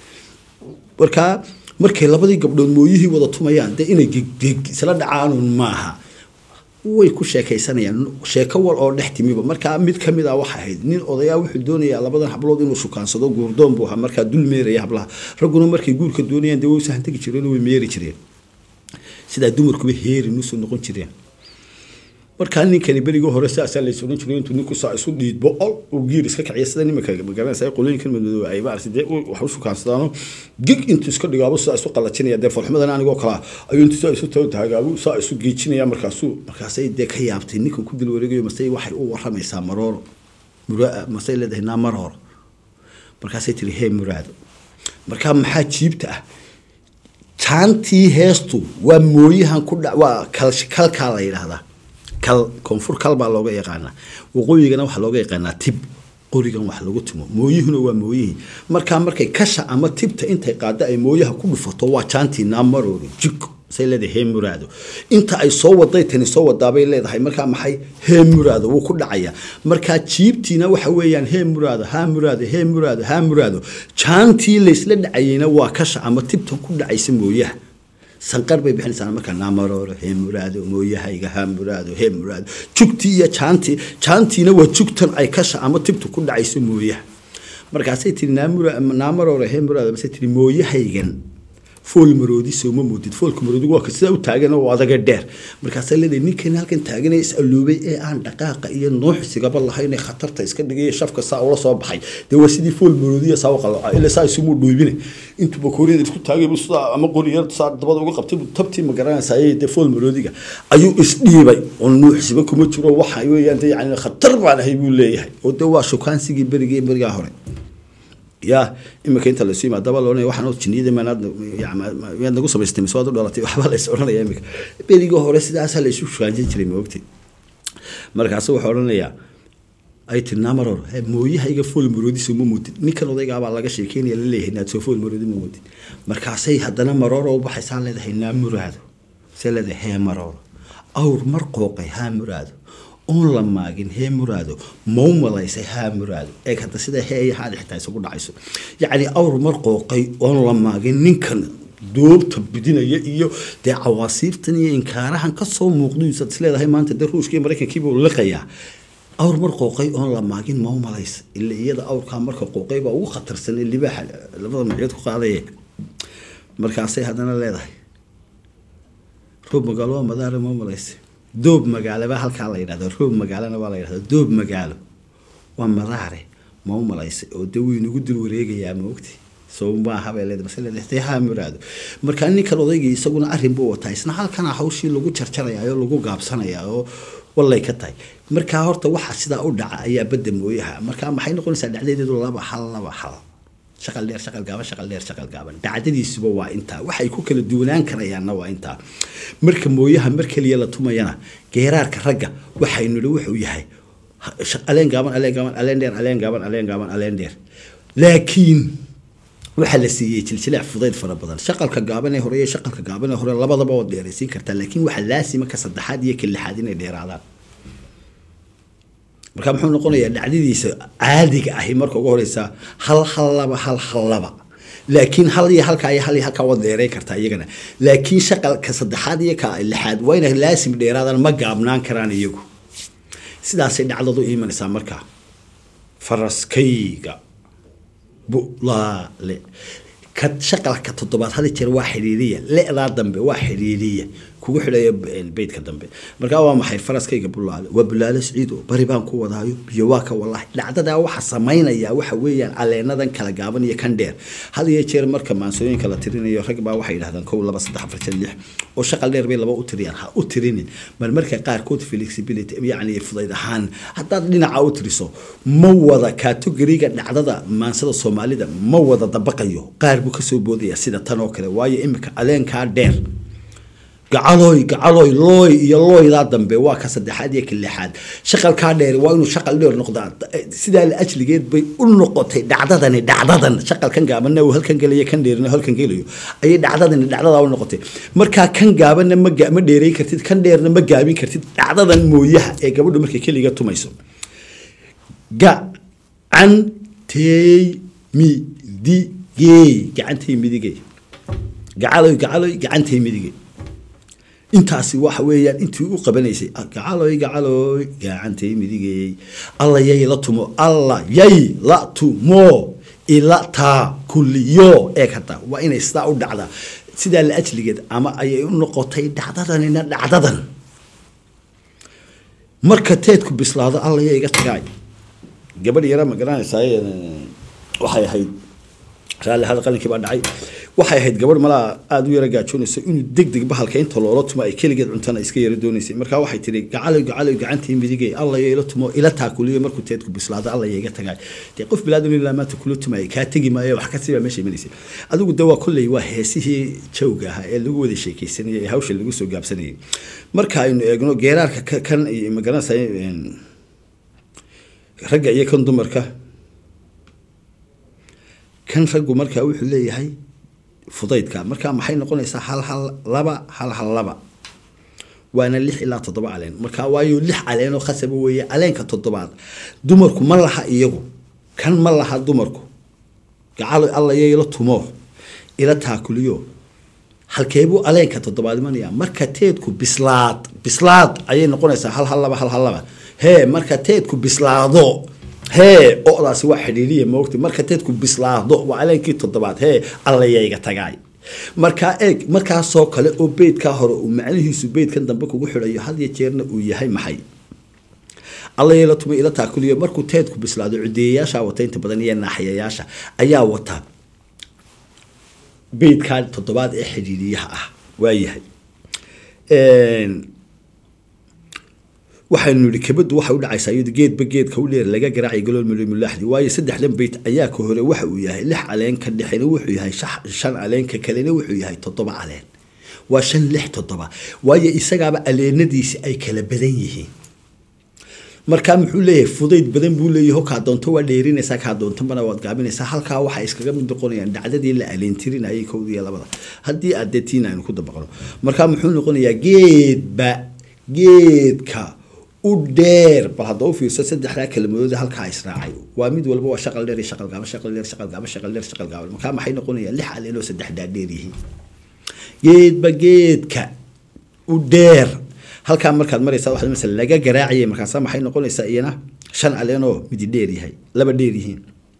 marka markay labadii gabdhood mooyihii wada tumayaan de inay isla dhacaan maaha way ku sheekaysanayaan sheeko wal oo dhex timiba marka mid kamid ah waxa ahayd nin odayaa wuxuu doonayaa labadan hablood inuu shukaansado guurdoon buu ahaa marka dul meeraya hablaha raguna markay guurka doonayaan de way sahan tagi jireen way meeri jireen sida dumarku heeri nusu noqon jireen marka ninkani barigo hore saasa la soo jiray intuu ninku saa isu dhiidbo oo giir iska kacay sida nimanka magaranaysa qolooyinkan madoow ay baarside waxa uu kaansadano gig intuu iska dhigaabo saa isu qalajinaya de farxumadan anigoo kala ayuu intuu saa isu taagaabo saa isu geejinaya markaasuu markaasay de ka yaabtay ninku ku dil wareegayo masay waxay u waramaysaa maroor muraa masay leedahay maroor markaasay tiri hey muraado marka maxaa jiibta ah taantii heestu waa mooyahan ku dhac waa kalka la yiraahdaa kal koonfur kal baa looga yaqaanaa waqooyigana waxa looga yaqaanaa tib qorigan wax lagu timo mooyihuna waa mooyihii markaa markay kasha ama tibta intay qaada ay mooyaha ku dhufato waa jaantii naamaroori jig say leedahay heemuraado inta ay soo waday tani soo wadaabay leedahay markaa maxay heemuraado wuu ku dhacaya markaa jiibtiina waxa weeyaan heemuraado haamuraado heemuraado haamuraado jaantii laysla dhacayna waa kasha ama tibta ku dhacaysa mooyaha sanqar bay bixinaysaa markaa naamarooro heemuraado mooyahayga haamuraado heemuraado jugtii iyo jaantii jaantiina waa jugtan ay kasha ama tibta ku dhacaysa mooyaha markaasay tiri naamarooro heemuraado basay tiri mooyahaygan fool maroodi soo ma moodid foolka maroodi waa sida u taagan oo adaga dheer markaas leedahay ninkan halkan taagan ee is-aluubay ee aan dhaqaaqa iyo nooxsigaba lahayn ee khatarta iska dhigay shafka saa ula soo baxay de waa sidii fool maroodi iyo saaw qalooca ila saa isugu dhuubine intu bakooriyada isku taagay buu sida ama qoriyada saa dabada uga qabtay tabtii ma garanaysaa ee de fool maroodiga ayuu isdhiibay oo nooxsiba kuma jiro waxa weeyaan de yani khatar baan ahay buu leeyahay oo de waa shukaansigii berigii beriga hore يا إما كنت اللي سيما دبل وأنا واحد نوت جنيد ما ند يعني ما نقول سبعة ستين سواد دولارتي وحبا ليس أورنا يا إمك بيجي هورس ده أسهل يشوف شو عندي تري موقتي مركز سوى حورنا يا أي تنامرور مويه هيجي فول مرودي سمو موت نيكل وضيق على الله شيء كيني اللي هنا تسوفول مرودي موت مركز سي هدنا مرور وبحسان له هنا مراد سلا ده هي مرور أو مرقوقي ها مراد أون لما جن هي مراده مو ملايس ها مراده إيه حتى سيدا هي هذا حتى يسوق دعيسو يعني أور مرقوقي أون لما جن نكن دوب تبدينا يو ده عواصف تانية إنكارها كسر مقدوس تسلا هاي ما أنت دروش كي مريكا كيبو لقيا أور مرقوقي أون لما جن مو ملايس اللي هي ده أور كان مرقوقي بقى وخطر سنة اللي بحال اللي بدل معيد خاليه مركاسي هذا أنا لا ده روب مقالوا مدار مو ملايس دوب مقالة بقى هالك على يراد روب مقالة أنا ولا يراد دوب مقالة ومرارة ما هو ملايس ودوي نقول الوريجة يا موقتي سو ما هبل اللي بس اللي احتياها مراد مركاني كانوا ضيجي يسوون أهرم بوه تايس نحال كان حوشي لوجو شرشرة يا لوجو قاب سنة يا والله كتاي مركا هرت واحد سدا أودع يا بدم وياها مركا ما حين نقول سد عليه دول الله بحال الله بحال شغل لير شغل قابن شغل لير شغل قابن دعدي سبوا أنت waxay ku kala duwanaan karayaan waa inta marka mooyaha marka liya la tumayana geeraarka ragga waxay nulu wuxuu yahay aleen gaaban aleen gaaban aleen dheer aleen gaaban aleen gaaban aleen dheer laakiin waxa la siiyay silsilaa fudayd fara badan shaqalka gaaban ee hore shaqalka gaaban ee hore labadaba wad dheeraysiin karta laakiin waxa laasima ka saddexaad iyo ka lixaad inay dheeraadaan marka muxuu noqonayaa dhacdidiisa caadiga ah marka ugu horeysa hal hal laba hal hal laba laakiin hal iyo halka iyo hal iyo halka wad dheeray karta iyagana laakiin shaqalka saddexaad iyo ka lixaad waa inay laasim dheeraadaan ma gaabnaan karaan iyagu sidaas ay dhacdadu iimanaysaa marka faraskayga bulaale ka shaqalka toddobaad hal jeer waa xiriiriya leedaa dambe waa xiriiriya kugu xidhaya beedka dambe marka waa maxay faraskayga bulaale waa bulaale siciido bari baan ku wadaayo biyo waa ka wallahi dhacdada waxa sameynaya waxa weeyaan caleenadan kala gaaban iyo kan dheer hal iyo jeer marka maansooyinka la tirinayo rag baa waxay yiraahdaan kow laba saddex afar shan lix oo shaqal dheer bay laba u tiriyaan ha u tirinin mar marka qaar kood flexibility yani fudayd ahaan hadaa dhinaca u tiriso ma wada category-ga dhacdada maansada Soomaalida ma wada dabaqayo qaar buu ka soo boodaya sida tan oo kale waayo imika caleenka dheer gacaloy gacaloy looy iyo looyda dambe waa ka saddexaad iyo ka lixaad shaqalka dheer waa inuu shaqal dheer noqdaa sida la ajligeed bay u noqotay dhacdadani dhacdadan shaqalkan gaabanna uu halkan galiyo kan dheerna halkan galiyo ay dhacdadani dhacdada u noqotay marka kan gaabanna ma ma dheeray kartid kan dheerna ma gaabin kartid dhacdadan mooyaha ee gabadhu markay kaliya tumayso ga an tey mi di ge gacantay midigay gacaloy gacaloy gacantay midigay intaasi waxa weeyaan intii u qabanaysay gacaloy gacaloy gacantay midigay alla yay la tumo alla yay la tumo ila ta kulliyo ee kata waa inay sidaa u dhacdaa sida la ajligeed ama ay u noqotay dhacdadanina dhacdadan marka teedku bislaado alla yay iga tagay gabadh yara ma garanaysaa waxay ahayd raali hada qalinkii baa dhacay waxay ahayd gabadh malaa aada u yara gaajoonayso inuu degdeg bahalka inta loola tumo ay keligeed cuntana iska yara doonaysay markaa waxay tihi gacalo gacalo gacantii midigay alla ila tumo ila taakuliyo markuu teedku bislaado alla iga tagay dee qof bilaadan ilaa maanta kula tumayay kaa tegi maayo wax ka siiba meesha imanaysa adigu de waa kulley waa heesihii jawga ahaa ee lagu wada sheekaysanayay ee hawsha lagu soo gaabsanayay marka aynu eegno geeraarka kan iyo magaranaysa ragga iyo kan dumarka kan raggu markaa wuxuu leeyahay fudaydka markaa maxay noqonaysaa hal hal laba hal hal laba waana lix ilaa toddoba caleen markaa waayo lix caleen oo khasaba weeye caleenka toddobaad dumarku ma laha iyagu kan ma laha dumarku gacalo alla yeelo tumo ila taakuliyo halkeebuu caleenka toddobaad imanaya marka teedku bislaad bislaad ayay noqonaysaa hal hal laba hal hal laba hee marka teedku bislaado hee odaasi waa xidhiiriye moogtay marka teedku bislaado waa caleenkii toddobaad hee alla yayga tagaay markaa eeg markaasoo kale oo beydkaa hore uu macnihiisu beydkan dambe kugu xidhayo had iyo jeerna uu yahay maxay alla yeela tuma ila taakuliyo markuu teedku bislaado cudeeyayaasha wata inta badan iyo naaxiyayaasha ayaa wata beydkaa toddobaad ee xidhiiriyaha ah waayahay waxaynu nidhi kabadu waxay u dhacaysaa iyadu geedba geedka u dheer laga garaacay galool mulaaxdi waayo saddexdan beyt ayaa ka hore waxa uu yahay lix caleen ka dhexena wuxuu yahay shan caleen ka kalena wuxuu yahay toddoba caleen waa shan lix toddoba waayo isagaaba caleenadiisi ay kala badan yihiin markaa muxuu leeyahay fudayd badan buu leeyahay kaa doonto waa dheerinaysaa kaa doontobana waad gaabinaysaa halkaa waxaa iskaga mid noqonayaan dhacdadii la aleentirinayay kowda iyo labada haddii aad deetiina aynu ku dabaqno markaa muxuu noqonayaa geedba geedka u dheer bal hadda u fiirso saddexdaa kalamadooda halkaa israacay waa mid walba waa shaqal dheer iyo shaqal gaaban shaqal dheer shaqal gaaban shaqal dheer shaqal gaaban markaa maxay noqonayaan lix caleen oo saddex dhaadheer yihiin geedba geedka u dheer halkaa markaad maraysaa waxaad masala laga garaaciyay markaasa maxay noqonaysaa iyana shan caleen oo midi dheer yahay laba dheer yihiin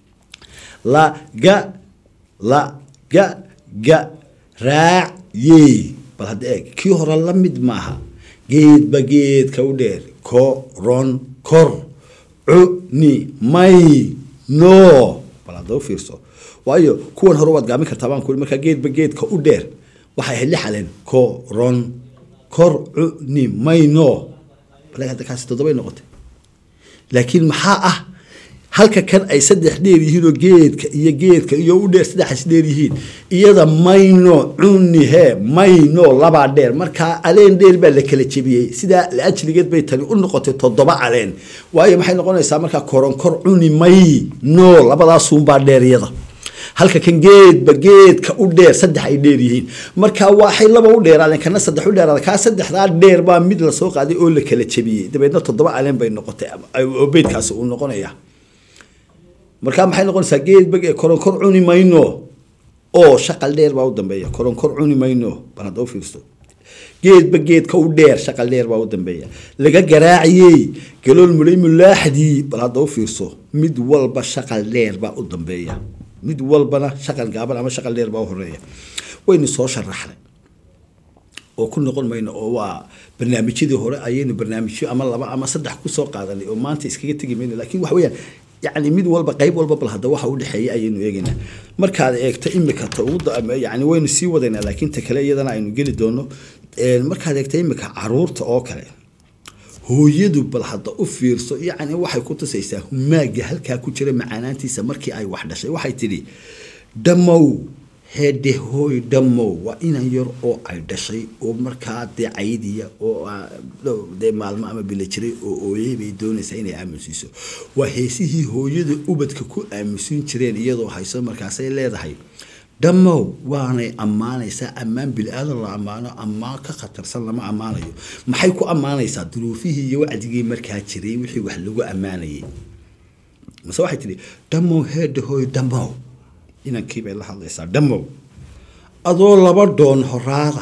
la ga la ga ga raaciyey bal hadda eeg kii hore la mid maaha geedba geedka u dheer koron kor cuni may no bal hadda u fiirso waayo kuwan hore waad gaabin kartaa baan ku markaa geedba geedka u dheer waxay ahayd lix caleen koron kor cuni may no bal hadda kaasi toddobay noqotay laakiin maxaa ah halka kan ay saddex dheer yihiin oo geedka iyo geedka iyo u dheer saddexaas dheer yihiin iyada mayno cuni hee mayno labaa dheer markaa caleen dheer baa la kala jebiyey sidaa laajligeed bay tani u noqotay toddoba caleen waayo maxay noqonaysaa markaa koronkor cuni mayno labadaasuunbaa dheer iyada halka kan geedba geedka u dheer saddex ay dheer yihiin markaa waxay laba u dheeraadeen kana saddex u dheeraada kaa saddexdaa dheer baa mid la soo qaaday oo la kala jebiyey dabeedna toddoba caleen bay noqotay oo beydkaasi uu noqonaya markaa maxay noqonaysaa geedba koronkor cuni mayno oo shaqal dheer baa u dambeeya koronkor cuni mayno bal hadda u fiirso geedba geedka u dheer shaqal dheer baa u dambeeya laga garaaciyey galool mulay mulaaxdii bal hadda u fiirso mid walba shaqal dheer baa u dambeeya mid walbana shaqal gaaban ama shaqal dheer baa u horeeya waynu soo sharaxnay oo ku noqon mayno oo waa barnaamijyadii hore ayaynu barnaamijyo ama laba ama saddex ku soo qaadanay oo maanta iskaga tegi mayno laakiin waxa weeyaan يعني ميد والبا قيب والبا بل هذا واحد ودحية أينو يجينا مركز إكتا إمك تعود يعني وين سي ودنا لكن تكلا يدنا إنه جل دونه مركز إكتا إمك عرور تأكله هو يدو بل هذا أفير يعني واحد كنت سيسه ما جهل كاكوتشر معناتي سمركي أي واحدة شيء واحد تري دمو هذا هو دمو وإن ير أو عيد شيء ومركز دي عيدية أو لو ده معلومة أما بيلتري أو يبي دون سين أمسيسو وهسيه هو يدو أبد ككو أمسين ترين يدو هيسا مركز لا ده هي دمو وأنا أمانة يسا أمان بالآل الله أمانة أمان كخطر سلم أمانة ما حيكو أمانة يسا دلو فيه يوعد يجي مركز تري وحي وحلو أمانة مسواحي تري دمو هذا هو دمو إن كيف الله الله يسار دمو أدول لبردون هرادا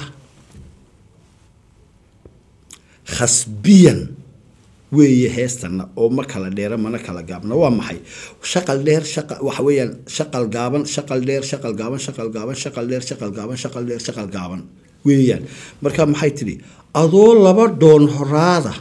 خصبيا ويه هستنا أو ما كلا دير ما نكلا جابنا وامحي شقل دير شقل وحويا شقل جابن شقل دير شقل جابن شقل جابن شقل دير شقل جابن شقل دير شقل جابن ويان مركب محي تري أدول لبردون هرادا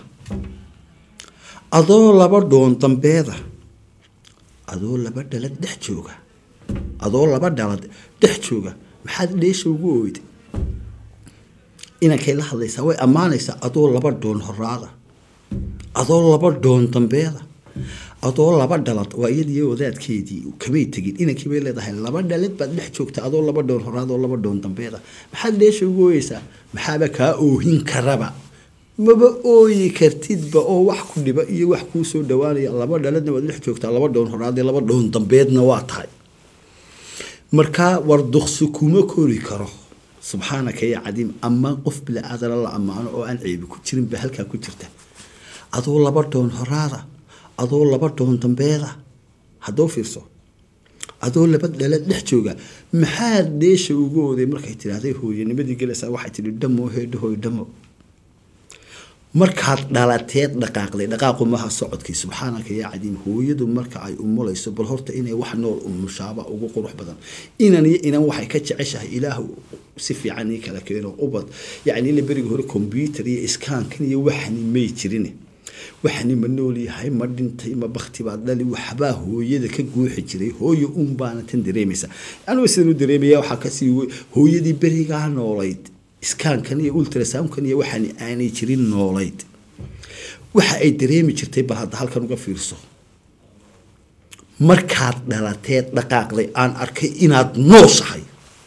أدول لبردون تنبيذا أدول لبردلت دحجوجا adoo laba dhalad dhex jooga maxaad dheesha ugu ooyday inankay la hadlaysaa way ammaanaysaa adoo laba dhoon horaada adoo laba dhoon dambeeda adoo laba dhalad waa iyadii wadaadkeedii kamay tegin inankii bay leedahay laba dhalad baad dhex joogta adoo laba dhoon horaada oo laba dhoon dambeeda maxaad dheesha ugu ooyeysaa maxaaba kaa oohin karaba maba ooyi kartidba oo wax ku dhiba iyo wax kuu soo dhawaanaya laba dhaladna waad dhex joogtaa laba dhoon horaada laba dhoon dambeedna waa tahay markaa war duqsi kuma kori karo subxaanaka ya cadiim ammaan qof bila aadana la ammaano oo aan ceebi ku jirin ba halkaa ku jirta adoo laba dhoon horaada adoo laba dhoon dambeeda haddoo fiirso adoo laba dhalad dhex jooga maxaad dheesha ugu ooday markay tidhaahday hooyanimadii gelaysaa waxay tidhi dhamo heedhahoy dhamo markaad dhalateed dhaqaaqday dhaqaaqu maha socodkii subxaanaka yaa cadiim hooyadu marka ay umulayso bal horta inay wax nool umushaaba ugu qurux badan inan iyo inan waxay ka jeceshahay ilaahu si fiican ii kala keeno ubad yacni ila beriga hore combyuter iyo iskaankan iyo waxani may jirin waxani ma nool yahay ma dhintay ma bakti baad dhali waxbaa hooyada ka guuxi jiray hooyo un baana tan dareemaysa anuu sidaan u dareemaya waxaa kasii hooyadii berigaa noolayd iskaankan iyo ultrasoundkan iyo waxaan aanay jirin noolayd waxa ay dareemi jirtay bal hadda halkan uga fiirso markaad dhalateed dhaqaaqday aan arkay inaad nooshahay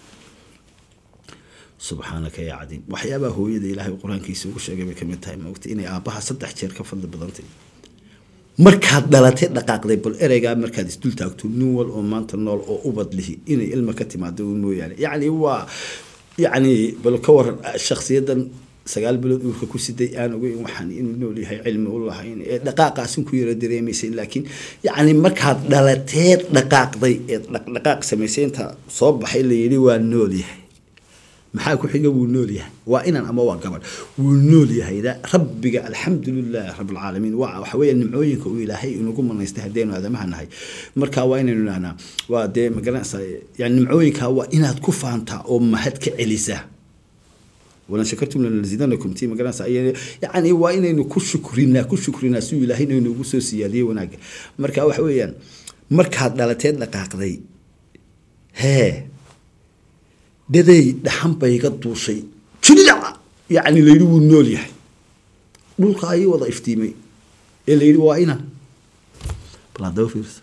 subxaanaka yaa cadiim waxyaabaha hooyada ilaahay qur-aankiisa ugu sheegay bay kamid tahay maogta inay aabbaha saddex jeer ka fadli badantay markaad dhalateed dhaqaaqday bal ereygaa markaad isdul taagto nin wal oo maanta nool oo ubad lihi inay ilma ka timaado mooyaane yacni waa يعني بل كور شخصية سجال بلد ورك كوسيدي أنا وين وحني إنه نولي هاي علم والله هاي دقائق عشان كوير دريميسين لكن يعني مركز دلتات دقائق ضي دقائق سميسين تا صوب حيل يلي ونولي محاكو حاجة ونولي وإن أنا ما وقبل ونولي هاي ذا ربك الحمد لله رب العالمين وحوي النمعوين كويلا هاي إنه كم من يستهدين وهذا ما هناي مركز وين إنه أنا وده مقلنا يعني النمعوين كهو إنها تكفى أنت أم هتك عليسة ولا شكرتم لنا زيدانكم تي مقلنا يعني وين إنه كل شكرنا كل شكرنا سوي له إنه إنه بسوسيا ليه وناج مركز وحويا مركز دلتين دقائق ذي ها ددي دحن بايغا دوشي جديدا يعني ليرو نول yahay dhulka ay wada iftiimay ee leeyahay waa ina balaado fiirsa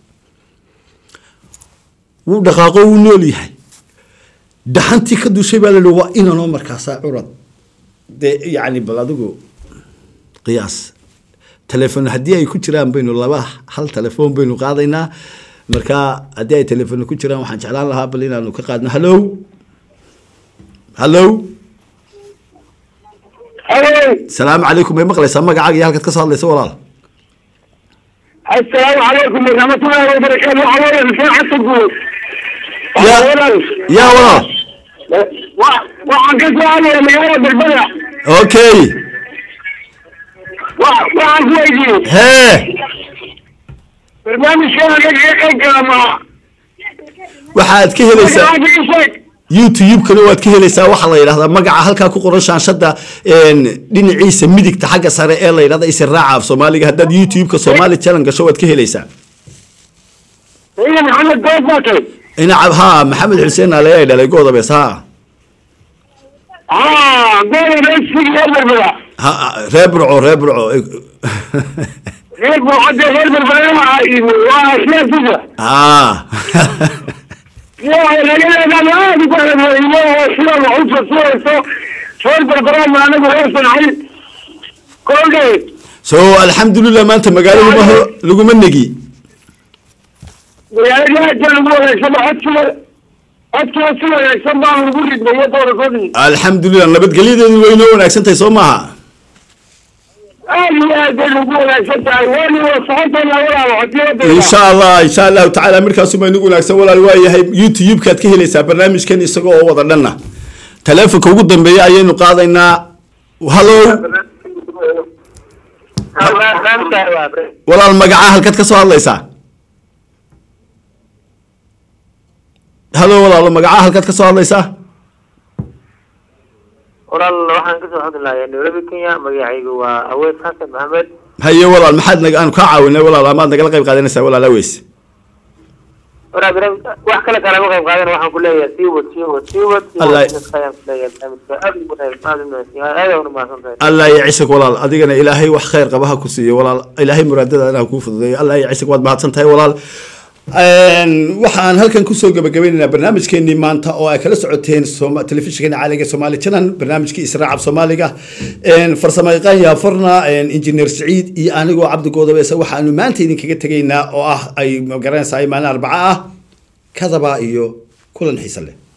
wuu dhaqaaqo uu nool yahay dhaxantii ka duushay baa la waa ina noo markaas curad de yani baladigu qiyaas telefoon hadii ay ku jiraan baynu laba hal telefoon baynu qaadaynaa marka hadii ay telefoon ku jiraan waxaan jeclaan lahaa bal inaanu ka qaadno hello هلو السلام عليكم يا مقلة سمع عاقي هلك تكسر لي سؤال السلام عليكم ورحمة الله وبركاته على الفرحة تقول يا يا والله وعن كسر علي الميارة بالبلع اوكي وعن كويسي ها برنامج كان يقيق مع waxaad ka helaysaa YouTube kana waad ka helaysaa waxa la yiraahdaa magaca halka ku qoran shaashada een dhinaciisa midigta xagga sare ee la yiraahdo israaca af Soomaaliga hadda YouTube ka Soomaali channel gasho waad ka helaysaa إيه محمد دوباتي ina ha Maxamed Xuseen Aleey dhalay gooda bees ha ah gool rees reebro ha reebro reebro reebro hadda reebro ma ay waa isla sida ah يا لا لا لا لا يقول له شو وحوش صوره صور برنامج انا بقول عليه كل so alxamdulillah maanta magaalada lagu managi يا يا جماعه شباب أتوا يسمع وجود بيدور قدي alxamdulillah nabadgelyadu way noo wanaagsantahay soo maaha أيوة جنبوا يسمع وين وصحتنا ولا وحدي إن شاء الله إن شاء الله تعالى مركز ما نقول أحسن ولا الواي هاي يوتيوب كات كهلي سا برنامج كان يسقى وضرنا تلفك وجود بيا أيه نقاضينا وهلو ولا المجاعة هل كات كسر الله يسا هلو ولا المجاعة هل كات كسر الله يسا وراء waxaan ka soo hadlayaa Nairobi Kenya magacaygu waa Aweys Xasan Maxamed haye walaal maxaad naga aan ka caawinay walaal amaad naga qayb qaadanaysaa walaal Aweys ورا برام وأحكي لك أنا ما قاعد قاعدين وحنا كلية سيوت سيوت سيوت الله الله يعيشك والله أدينا إلهي وخير قبها كسية والله إلهي مرادة أنا كوف ذي الله يعيشك واد بعد سنتين والله waxaan halkan ku soo gabagabeynaa barnaamijkeenii maanta oo ay kala socoteen telefishinka caaliga Soomaali Channel barnaamijkii Israac Soomaaliga een farsamayaqaan Yaafarna een engineer Saciid iyo anigoo Cabdi Goodabeesa waxaanu maanta idin kaga tageynaa oo ah ay magaranaysaa maalin Arbaca ah kadaba iyo kulan xiiso leh